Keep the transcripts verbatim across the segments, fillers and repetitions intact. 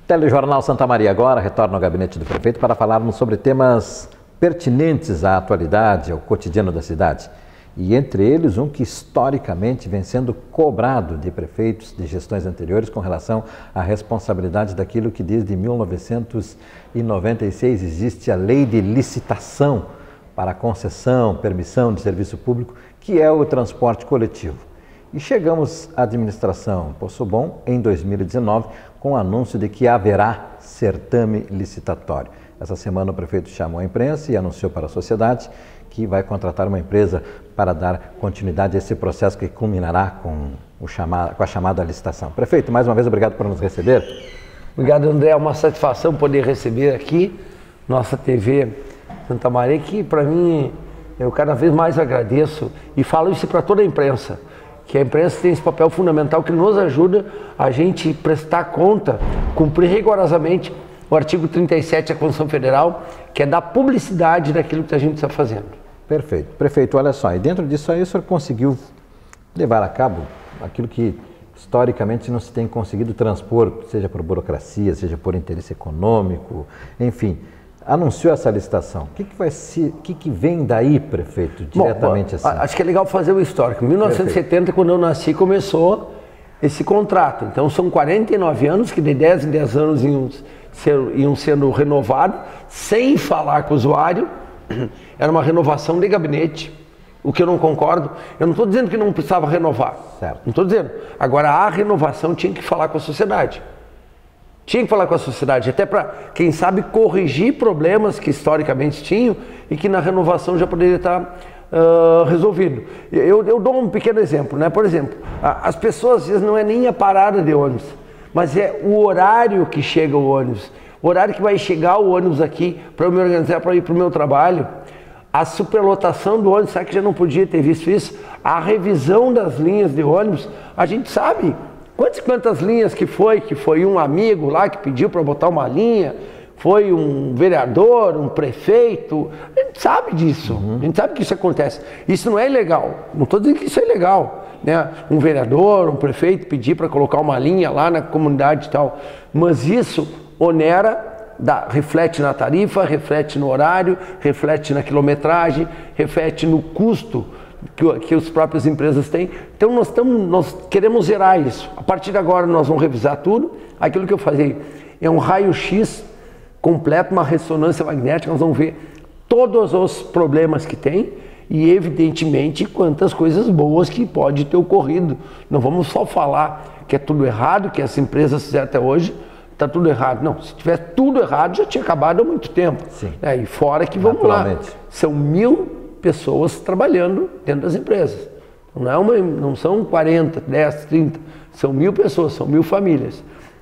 Telejornal Santa Maria agora retorna ao gabinete do prefeito para falarmos sobre temas pertinentes à atualidade, ao cotidiano da cidade. E entre eles um que historicamente vem sendo cobrado de prefeitos de gestões anteriores com relação à responsabilidade daquilo que desde mil novecentos e noventa e seis existe a lei de licitação para a concessão, permissão de serviço público, que é o transporte coletivo. E chegamos à administração Poço Bom em dois mil e dezenove com o anúncio de que haverá certame licitatório. Essa semana o prefeito chamou a imprensa e anunciou para a sociedade que vai contratar uma empresa para dar continuidade a esse processo que culminará com, o chamado, com a chamada licitação. Prefeito, mais uma vez, obrigado por nos receber. Obrigado, André. É uma satisfação poder receber aqui nossa T V Santa Maria, que para mim eu cada vez mais agradeço e falo isso para toda a imprensa, que a imprensa tem esse papel fundamental que nos ajuda a gente prestar conta, cumprir rigorosamente o artigo trinta e sete da Constituição Federal, que é dar publicidade daquilo que a gente está fazendo. Perfeito. Prefeito, olha só, e dentro disso aí o senhor conseguiu levar a cabo aquilo que historicamente não se tem conseguido transpor, seja por burocracia, seja por interesse econômico, enfim, anunciou essa licitação. O que, que vai ser, o que, que vem daí, prefeito, diretamente? Bom, assim? Acho que é legal fazer o histórico. Em mil novecentos e setenta, quando eu nasci, começou esse contrato. Então são quarenta e nove anos que de dez em dez anos iam, ser, iam sendo renovados, sem falar com o usuário. Era uma renovação de gabinete, o que eu não concordo. Eu não estou dizendo que não precisava renovar. Certo. Não estou dizendo. Agora, a renovação tinha que falar com a sociedade. Tinha que falar com a sociedade, até para, quem sabe, corrigir problemas que historicamente tinham e que na renovação já poderia estar uh, resolvido. Eu, eu dou um pequeno exemplo, né? Por exemplo, a, as pessoas às vezes não é nem a parada de ônibus, mas é o horário que chega o ônibus, o horário que vai chegar o ônibus aqui para eu me organizar para ir para o meu trabalho. A superlotação do ônibus, sabe que já não podia ter visto isso? A revisão das linhas de ônibus, a gente sabe. Quantas, quantas linhas que foi, que foi um amigo lá que pediu para botar uma linha, foi um vereador, um prefeito, a gente sabe disso, uhum. A gente sabe que isso acontece. Isso não é ilegal, não estou dizendo que isso é ilegal, né? Um vereador, um prefeito pedir para colocar uma linha lá na comunidade e tal, mas isso onera, dá, reflete na tarifa, reflete no horário, reflete na quilometragem, reflete no custo Que, que as próprias empresas têm. Então nós, tamo, nós queremos zerar isso. A partir de agora nós vamos revisar tudo. Aquilo que eu falei é um raio-x completo, uma ressonância magnética. Nós vamos ver todos os problemas que tem e evidentemente quantas coisas boas que pode ter ocorrido. Não vamos só falar que é tudo errado, que as empresas fizeram até hoje, está tudo errado. Não, se tivesse tudo errado já tinha acabado há muito tempo. Sim. É, e fora que vamos lá, são mil pessoas trabalhando dentro das empresas. Não, é uma, não são quarenta, dez, trinta, são mil pessoas, são mil famílias.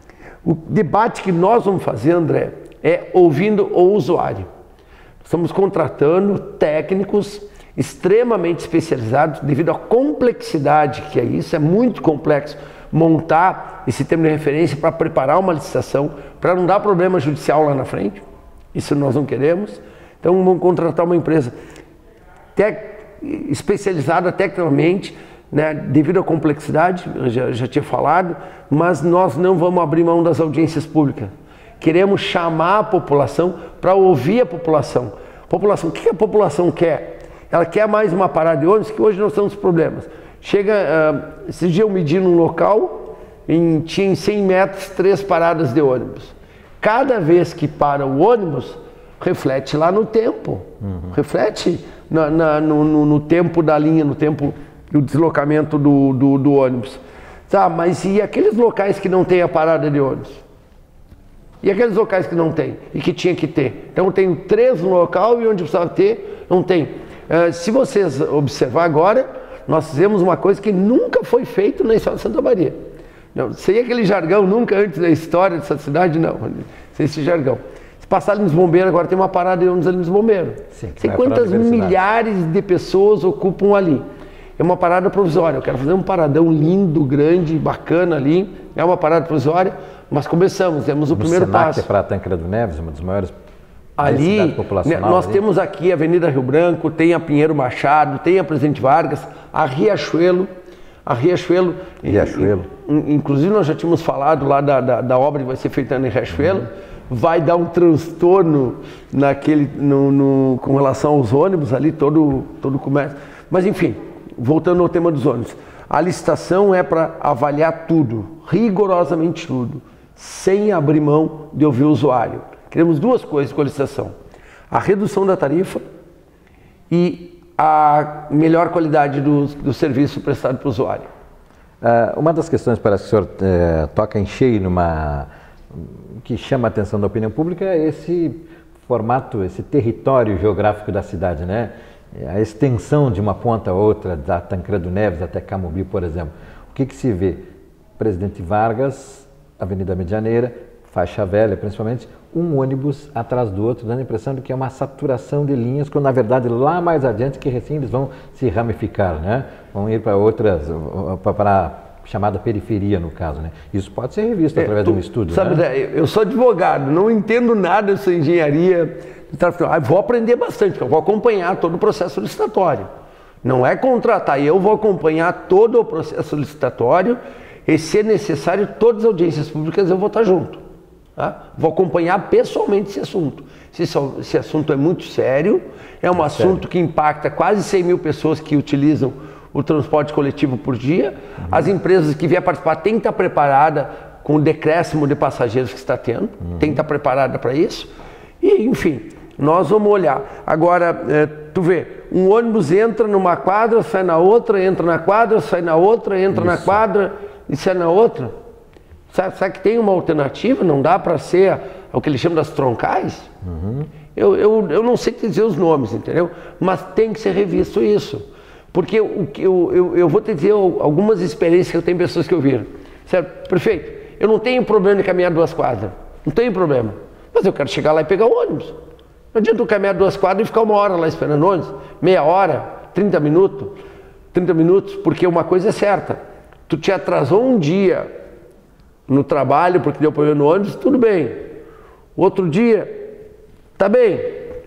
O debate que nós vamos fazer, André, é ouvindo o usuário. Estamos contratando técnicos extremamente especializados devido à complexidade que é isso, é muito complexo montar esse termo de referência para preparar uma licitação, para não dar problema judicial lá na frente. Isso nós não queremos. Então vamos contratar uma empresa Tec, especializada tecnicamente, né, devido à complexidade, eu já, já tinha falado, mas nós não vamos abrir mão das audiências públicas. Queremos chamar a população para ouvir a população. População, o que a população quer? Ela quer mais uma parada de ônibus, que hoje nós temos problemas. Chega, uh, esses dias eu medi num local, em, tinha em cem metros três paradas de ônibus. Cada vez que para o ônibus, reflete lá no tempo, uhum. reflete na, na, no, no, no tempo da linha, no tempo do deslocamento do, do, do ônibus. Tá, mas e aqueles locais que não tem a parada de ônibus? E aqueles locais que não tem e que tinha que ter? Então eu tenho três no local e onde precisava ter, não tem. Uh, se vocês observar agora, nós fizemos uma coisa que nunca foi feita na história de Santa Maria. Não, sem aquele jargão, nunca antes da história dessa cidade, não. Sem esse jargão. Se passar ali nos bombeiros, agora tem uma parada de ônibus ali nos bombeiros. Sim, sei quantas milhares de pessoas ocupam ali. É uma parada provisória. Eu quero fazer um paradão lindo, grande, bacana ali. É uma parada provisória, mas começamos, temos o no primeiro Senac, passo. É para Tancredo Neves, uma das maiores ali, populacional. Nós ali temos aqui a Avenida Rio Branco, tem a Pinheiro Machado, tem a Presidente Vargas, a Riachuelo. A Riachuelo, Riachuelo. Inclusive nós já tínhamos falado lá da, da, da obra que vai ser feita em Riachuelo, uhum. vai dar um transtorno naquele, no, no, com relação aos ônibus ali, todo, todo o comércio. Mas enfim, voltando ao tema dos ônibus. A licitação é para avaliar tudo, rigorosamente tudo, sem abrir mão de ouvir o usuário. Queremos duas coisas com a licitação: a redução da tarifa e a melhor qualidade do, do serviço prestado para o usuário. Uh, uma das questões, parece que o senhor uh, toca em cheio numa que chama a atenção da opinião pública é esse formato, esse território geográfico da cidade, né? A extensão de uma ponta a outra, da Tancredo Neves até Camobi, por exemplo. O que que se vê? Presidente Vargas, Avenida Medianeira, faixa velha principalmente, um ônibus atrás do outro, dando a impressão de que é uma saturação de linhas, quando na verdade lá mais adiante que recém eles vão se ramificar, né? Vão ir para outras, para a chamada periferia no caso, né? Isso pode ser revisto é, através tu, de um estudo, sabe, né? Eu sou advogado, não entendo nada dessa engenharia. Vou aprender bastante, porque eu vou acompanhar todo o processo licitatório. Não é contratar, eu vou acompanhar todo o processo licitatório e, se necessário, todas as audiências públicas eu vou estar junto. Tá? Vou acompanhar pessoalmente esse assunto. Esse, esse assunto é muito sério, é um é assunto sério. que impacta quase cem mil pessoas que utilizam o transporte coletivo por dia. Uhum. As empresas que vier participar têm que estar preparadas com o decréscimo de passageiros que está tendo, uhum. tem que estar preparada para isso. E, enfim, nós vamos olhar. Agora, é, tu vê, um ônibus entra numa quadra, sai na outra, entra na quadra, sai na outra, entra Isso. na quadra e sai na outra. Sabe, sabe que tem uma alternativa? Não dá para ser o que eles chamam das troncais? Uhum. Eu, eu, eu não sei dizer os nomes, entendeu? Mas tem que ser revisto isso. Porque eu, eu, eu, eu vou te dizer algumas experiências que eu tenho, pessoas que eu vi. Certo? Prefeito, eu não tenho problema de caminhar duas quadras. Não tenho problema. Mas eu quero chegar lá e pegar o ônibus. Não adianta eu caminhar duas quadras e ficar uma hora lá esperando o ônibus, meia hora, trinta minutos, trinta minutos, porque uma coisa é certa, tu te atrasou um dia no trabalho porque deu problema no ônibus, tudo bem. Outro dia, tá bem.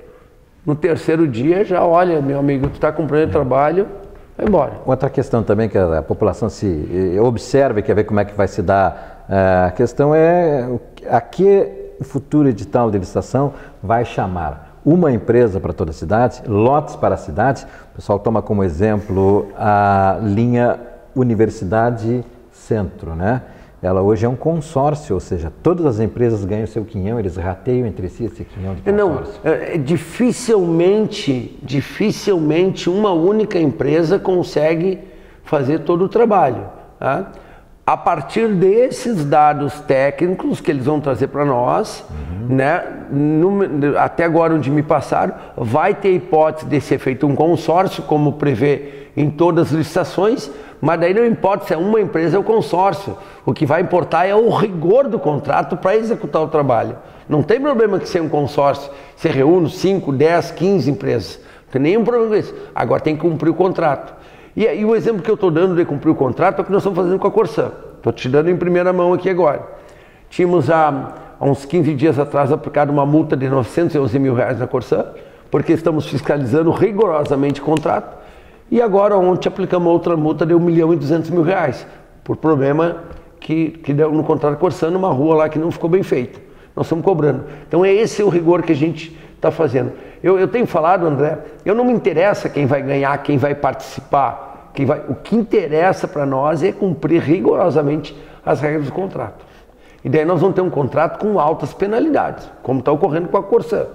No terceiro dia já, olha, meu amigo, tu está cumprindo o trabalho, vai embora. Outra questão também que a população se observa e quer ver como é que vai se dar, a questão é a que o futuro edital de licitação vai chamar uma empresa para toda a cidade, lotes para a cidade. O pessoal toma como exemplo a linha Universidade Centro, né? Ela hoje é um consórcio, ou seja, todas as empresas ganham seu quinhão, eles rateiam entre si esse quinhão de consórcio. Não, é, dificilmente, dificilmente uma única empresa consegue fazer todo o trabalho, tá? A partir desses dados técnicos que eles vão trazer para nós, uhum. né, no, até agora onde me passaram, vai ter hipótese de ser feito um consórcio, como prevê em todas as licitações, mas daí não importa se é uma empresa ou consórcio. O que vai importar é o rigor do contrato para executar o trabalho. Não tem problema que seja um consórcio, se reúne cinco, dez, quinze empresas. Não tem nenhum problema com isso. Agora tem que cumprir o contrato. E, e o exemplo que eu estou dando de cumprir o contrato é o que nós estamos fazendo com a Corsã. Estou te dando em primeira mão aqui agora. Tínhamos há, há uns quinze dias atrás aplicado uma multa de novecentos e onze mil reais na Corsã, porque estamos fiscalizando rigorosamente o contrato. E agora ontem aplicamos outra multa de um milhão e duzentos mil reais, por problema que, que deu no contrato da Corsã, numa rua lá que não ficou bem feito. Nós estamos cobrando. Então é esse o rigor que a gente está fazendo. Eu, eu tenho falado, André, eu não me interessa quem vai ganhar, quem vai participar. Quem vai, o que interessa para nós é cumprir rigorosamente as regras do contrato. E daí nós vamos ter um contrato com altas penalidades, como está ocorrendo com a Corsã.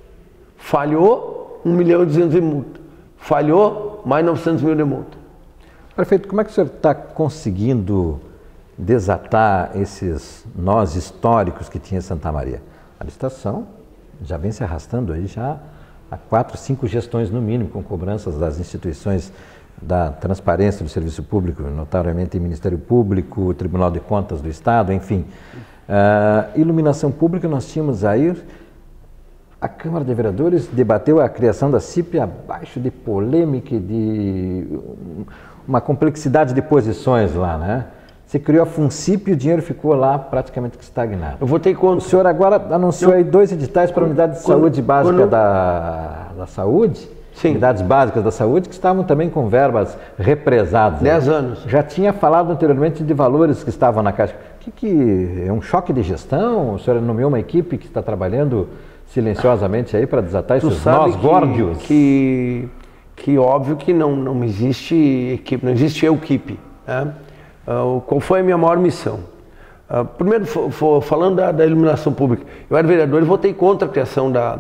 Falhou, um milhão e duzentos de multa. Falhou, mais novecentos mil de multa. Prefeito, como é que o senhor está conseguindo desatar esses nós históricos que tinha Santa Maria? A licitação já vem se arrastando aí já há quatro, cinco gestões no mínimo, com cobranças das instituições da transparência do serviço público, notariamente Ministério Público, Tribunal de Contas do Estado, enfim. Uh, iluminação pública, nós tínhamos aí, a Câmara de Vereadores debateu a criação da C I P abaixo de polêmica e de uma complexidade de posições lá, né? Você criou a FUNCIP e o dinheiro ficou lá praticamente estagnado. Eu vou ter conta. O senhor agora anunciou eu, aí dois editais para a unidade de quando, saúde básica quando, da, da saúde. Sim. Unidades básicas da saúde, que estavam também com verbas represadas. Dez anos. Já tinha falado anteriormente de valores que estavam na Caixa. O que, que é um choque de gestão? O senhor nomeou uma equipe que está trabalhando silenciosamente aí para desatar tu esses nós górdios? Que, que óbvio que não, não existe equipe, não existe eu equipe. Né? Uh, qual foi a minha maior missão? Uh, primeiro, for, for, falando da, da iluminação pública, eu era vereador e votei contra a criação da,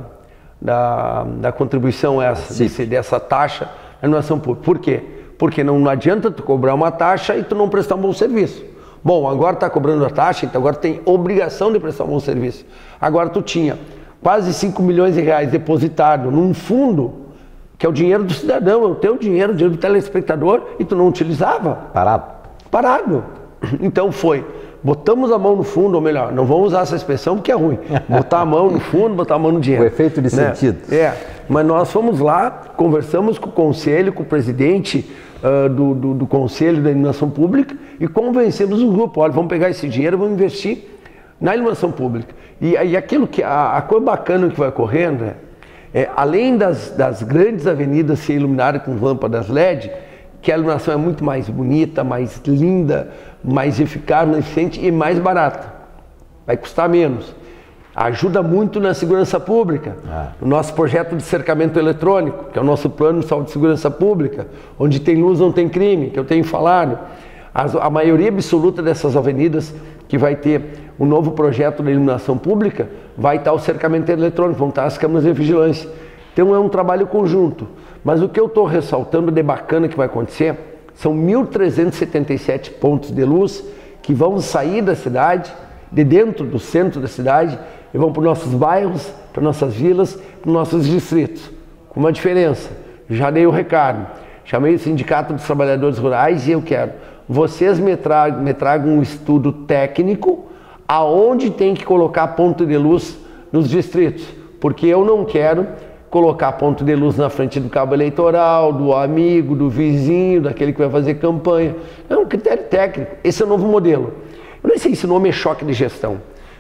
da, da contribuição essa, desse, dessa taxa na iluminação pública. Por quê? Porque não, não adianta tu cobrar uma taxa e tu não prestar um bom serviço. Bom, agora está cobrando a taxa, então agora tem obrigação de prestar um bom serviço. Agora tu tinha quase cinco milhões de reais depositado num fundo, que é o dinheiro do cidadão, é o teu dinheiro, o dinheiro do telespectador, e tu não utilizava. Parado. Parado. Então foi, botamos a mão no fundo, ou melhor, não vamos usar essa expressão porque é ruim. Botar a mão no fundo, botar a mão no dinheiro. O efeito de né? sentido. É, mas nós fomos lá, conversamos com o conselho, com o presidente uh, do, do, do Conselho da Iluminação Pública e convencemos o grupo, olha, vamos pegar esse dinheiro e vamos investir na iluminação pública. E, e aquilo que, a, a coisa bacana que vai ocorrendo é, é além das, das grandes avenidas ser iluminadas com lâmpadas L E D, que a iluminação é muito mais bonita, mais linda, mais eficaz, mais eficiente e mais barata. Vai custar menos. Ajuda muito na segurança pública. Ah. O nosso projeto de cercamento eletrônico, que é o nosso plano de saúde e segurança pública, onde tem luz não tem crime, que eu tenho falado. As, a maioria absoluta dessas avenidas que vai ter o um novo projeto de iluminação pública, vai estar o cercamento eletrônico, vão estar as câmeras de vigilância. Então é um trabalho conjunto. Mas o que eu estou ressaltando de bacana que vai acontecer, são mil trezentos e setenta e sete pontos de luz que vão sair da cidade, de dentro do centro da cidade, e vão para os nossos bairros, para nossas vilas, para os nossos distritos. Com uma diferença, já dei o recado, chamei o Sindicato dos Trabalhadores Rurais e eu quero, vocês me tragam, me tragam um estudo técnico aonde tem que colocar ponto de luz nos distritos, porque eu não quero colocar ponto de luz na frente do cabo eleitoral, do amigo, do vizinho, daquele que vai fazer campanha. É um critério técnico, esse é o novo modelo. Eu nem sei se o nome é choque de gestão.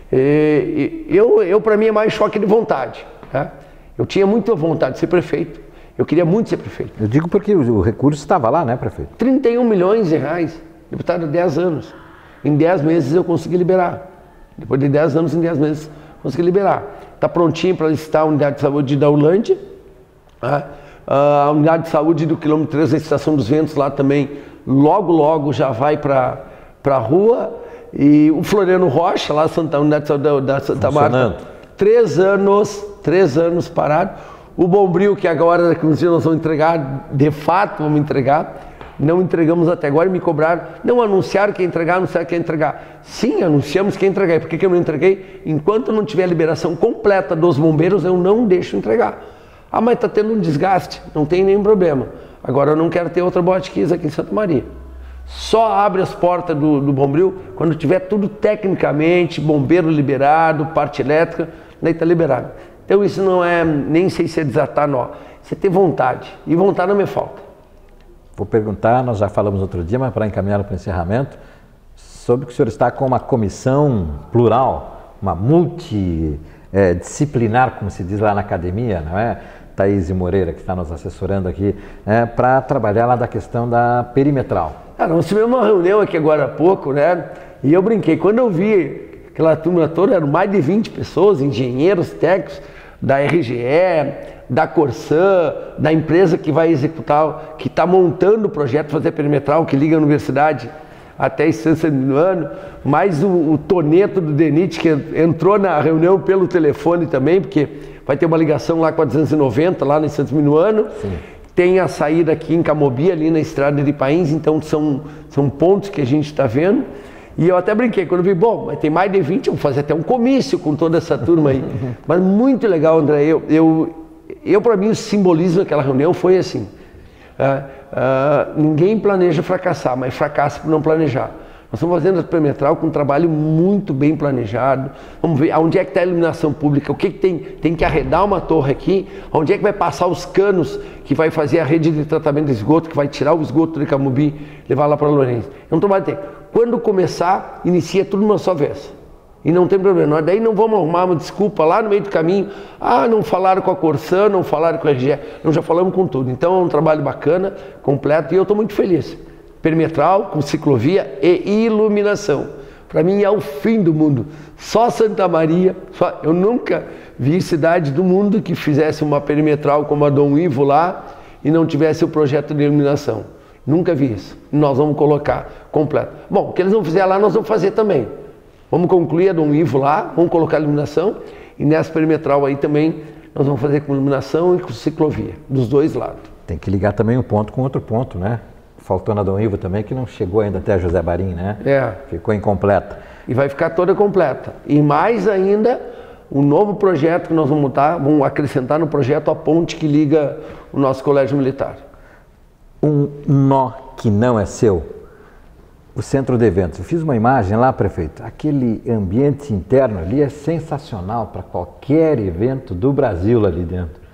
Eu, eu para mim, é mais choque de vontade. Tá? Eu tinha muita vontade de ser prefeito, eu queria muito ser prefeito. Eu digo porque o recurso estava lá, né, prefeito? trinta e um milhões de reais, deputado há dez anos. Em dez meses eu consegui liberar. Depois de dez anos, em dez meses, consegui liberar. Está prontinho para licitar a unidade de saúde da Ulândia, tá? A unidade de saúde do quilômetro três da Estação dos Ventos lá também, logo, logo já vai para a rua. E o Floriano Rocha, lá Santa, a unidade de saúde da, da Santa Marta, três anos, três anos parado. O Bombril, que agora, daqui uns dias nós vamos entregar, de fato vamos entregar, não entregamos até agora e me cobraram, não anunciaram que ia entregar, anunciaram que ia entregar. Sim, anunciamos que ia entregar. Por que, que eu não entreguei? Enquanto não tiver a liberação completa dos bombeiros, eu não deixo entregar. Ah, mas está tendo um desgaste, não tem nenhum problema. Agora eu não quero ter outra Botkiss aqui em Santa Maria. Só abre as portas do, do Bombril quando tiver tudo tecnicamente, bombeiro liberado, parte elétrica, daí está liberado. Então isso não é, nem sei se é desatar nó, isso é ter vontade. E vontade não me falta. Vou perguntar, nós já falamos outro dia, mas para encaminhar para o encerramento, sobre que o senhor está com uma comissão plural, uma multidisciplinar, como se diz lá na academia, não é? Thaís Moreira, que está nos assessorando aqui, é, para trabalhar lá da questão da perimetral. Ah, nós tivemos uma reunião aqui agora há pouco, né? E eu brinquei, quando eu vi aquela turma toda, eram mais de vinte pessoas, engenheiros, técnicos, da R G E, da Corsã, da empresa que vai executar, que está montando o projeto fazer perimetral, que liga a universidade até a Estância do ano, mais o, o Toneto do DENIT, que entrou na reunião pelo telefone também, porque vai ter uma ligação lá com a duzentos e noventa, lá na Estância do ano. Sim. Tem a saída aqui em Camobi, ali na estrada de Pains, então são, são pontos que a gente está vendo. E eu até brinquei, quando eu vi, bom, mas tem mais de vinte, eu vou fazer até um comício com toda essa turma aí. Mas muito legal, André. Eu, eu, eu para mim, o simbolismo daquela reunião foi assim, uh, uh, ninguém planeja fracassar, mas fracassa por não planejar. Nós estamos fazendo a perimetral com um trabalho muito bem planejado. Vamos ver onde é que está a iluminação pública, o que, que tem, tem que arredar uma torre aqui, onde é que vai passar os canos que vai fazer a rede de tratamento de esgoto, que vai tirar o esgoto de Camobi, levar lá para Lourenço. É um trabalho técnico. Quando começar, inicia tudo uma só vez. E não tem problema. Nós daí não vamos arrumar uma desculpa lá no meio do caminho. Ah, não falaram com a Corsã, não falaram com a R G E. Nós já falamos com tudo. Então é um trabalho bacana, completo, e eu estou muito feliz. Perimetral, com ciclovia e iluminação. Para mim é o fim do mundo. Só Santa Maria, só, eu nunca vi cidade do mundo que fizesse uma perimetral como a Dom Ivo lá e não tivesse o projeto de iluminação. Nunca vi isso. Nós vamos colocar completo. Bom, o que eles não fizeram lá, nós vamos fazer também. Vamos concluir a Dom Ivo lá, vamos colocar iluminação e nessa perimetral aí também nós vamos fazer com iluminação e com ciclovia, dos dois lados. Tem que ligar também um ponto com outro ponto, né? Faltou na Dom Ivo também, que não chegou ainda até a José Barim, né? É. Ficou incompleta. E vai ficar toda completa. E mais ainda, um novo projeto que nós vamos montar, vamos acrescentar no projeto a ponte que liga o nosso colégio militar. Um nó que não é seu. O centro de eventos. Eu fiz uma imagem lá, prefeito. Aquele ambiente interno ali é sensacional para qualquer evento do Brasil ali dentro.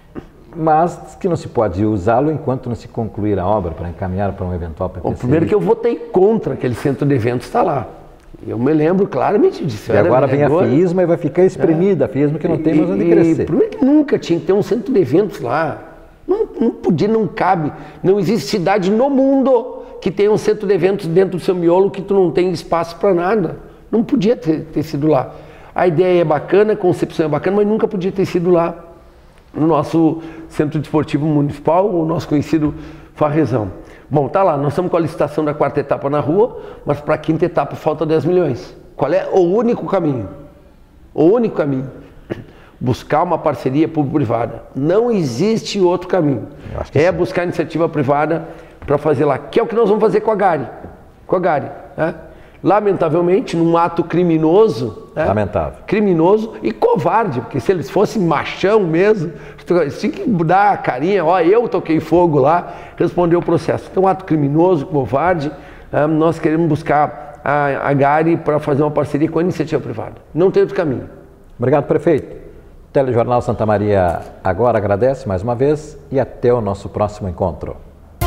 Mas que não se pode usá-lo enquanto não se concluir a obra para encaminhar para um eventual P P C. Bom, primeiro que eu votei contra aquele centro de eventos está lá. Eu me lembro claramente disso. E agora vem a FISMA e vai ficar espremida, é. a FISMA que não tem mais onde crescer. Primeiro que nunca tinha que ter um centro de eventos lá. Não, não podia, não cabe. Não existe cidade no mundo que tenha um centro de eventos dentro do seu miolo que tu não tem espaço para nada. Não podia ter, ter sido lá. A ideia é bacana, a concepção é bacana, mas nunca podia ter sido lá no nosso Centro Desportivo Municipal, o nosso conhecido Farrezão. Bom, tá lá, nós estamos com a licitação da quarta etapa na rua, mas para a quinta etapa falta dez milhões. Qual é o único caminho? O único caminho. Buscar uma parceria público-privada. Não existe outro caminho. É sim. Buscar iniciativa privada para fazer lá, que é o que nós vamos fazer com a Gari. Com a Gari, né? Lamentavelmente, num ato criminoso, né? Lamentável. Criminoso e covarde, porque se eles fossem machão mesmo, eles tinham que mudar a carinha, ó, eu toquei fogo lá, responder o processo. Então, um ato criminoso, covarde, né? Nós queremos buscar a, a Gari para fazer uma parceria com a iniciativa privada. Não tem outro caminho. Obrigado, prefeito. O Telejornal Santa Maria agora agradece mais uma vez e até o nosso próximo encontro.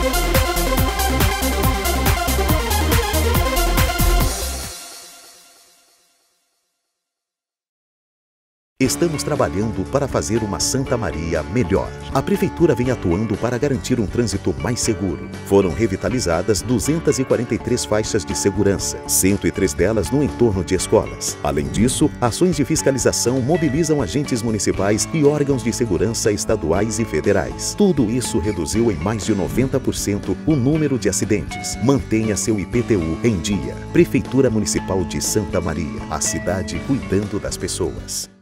Estamos trabalhando para fazer uma Santa Maria melhor. A Prefeitura vem atuando para garantir um trânsito mais seguro. Foram revitalizadas duzentas e quarenta e três faixas de segurança, cento e três delas no entorno de escolas. Além disso, ações de fiscalização mobilizam agentes municipais e órgãos de segurança estaduais e federais. Tudo isso reduziu em mais de noventa por cento o número de acidentes. Mantenha seu I P T U em dia. Prefeitura Municipal de Santa Maria, a cidade cuidando das pessoas.